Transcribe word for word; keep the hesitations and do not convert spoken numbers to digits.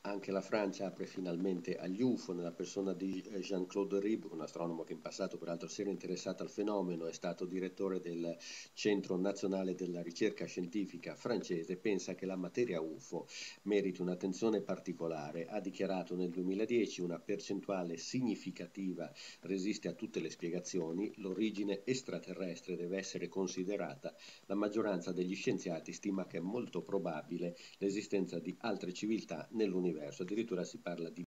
Anche la Francia apre finalmente agli U F O nella persona di eh, Jean-Claude Rib, un astronomo che in passato peraltro si era interessato al fenomeno, è stato direttore del Centro Nazionale della Ricerca Scientifica francese, pensa che la materia U F O meriti un'attenzione particolare. Ha dichiarato nel duemiladieci una percentuale significativa resiste a tutte le spiegazioni, l'origine extraterrestre deve essere considerata, la maggioranza degli scienziati stima che è molto probabile l'esistenza di altre civiltà nell'universo, addirittura si parla di